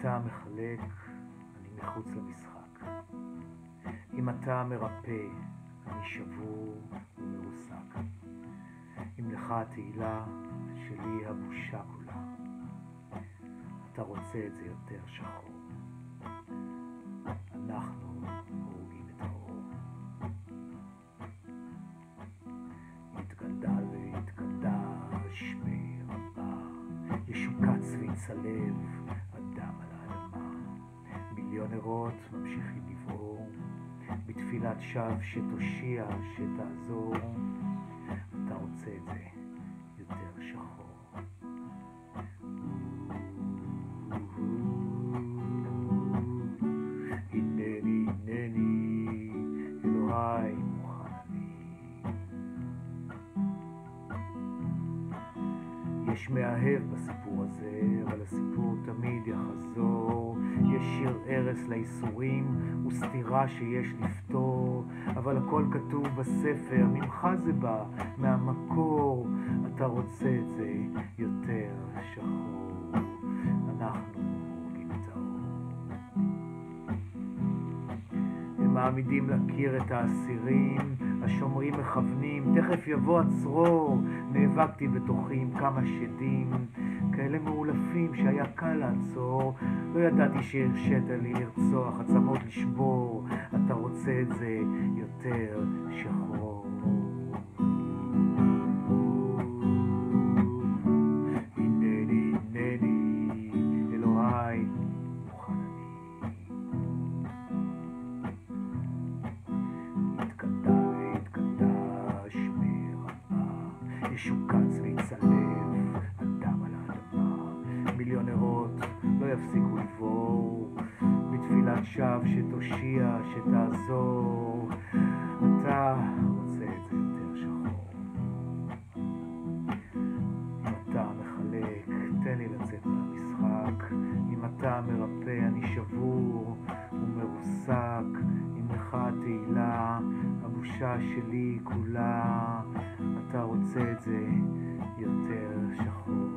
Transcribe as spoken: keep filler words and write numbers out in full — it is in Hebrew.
אתה מחלק, אני מחוץ למשחק. אם אתה מרפא, אני שבור ומרוסק. אם לך התהילה, שלי הבושה כולה. אתה רוצה את זה יותר שחור. אנחנו הורגים את האור. יתגדל ויתקדש מרבה, ישוקץ ויצלב אדם על האדמה. מיליון נרות ממשיכים לבעור, בתפילת שווא שתושיע, שתעזור. אתה רוצה את זה יותר שחור. הנני, הנני, אלוהי מוכן אני. יש מאהב בסיפור הזה, אבל הסיפור תמיד יחזור. יש שיר ערס לאיסורים וסתירה שיש לפתור, אבל הכל כתוב בספר, ממך זה בא, מהמקור. אתה רוצה את זה יותר שחור. אנחנו הורגים את האור. הם מעמידים להכיר את האסירים, השומרים מכוונים, תכף יבוא הצרור. נאבקתי בתוכי עם כמה שדים, כאלה מאולפים שהיה קל לעצור. לא ידעתי שהרשית לי לרצוח, עצמות לשבור. אתה רוצה את זה יותר שחור. הנני, הנני, אלוהי מוכן אני. יתקדש ויתקדש מרבה, ישוקץ ויצלב אדם על האדמה. מיליון נרות לא יפסיקו לבעור, בתפילת שווא שתושיע, שתעזור. אתה רוצה את זה יותר שחור. אם אתה מחלק, תן לי לצאת מהמשחק. אם אתה מרפא, אני שבור ומרוסק. אם לך התהילה, הבושה שלי כולה. אתה רוצה את זה יותר שחור.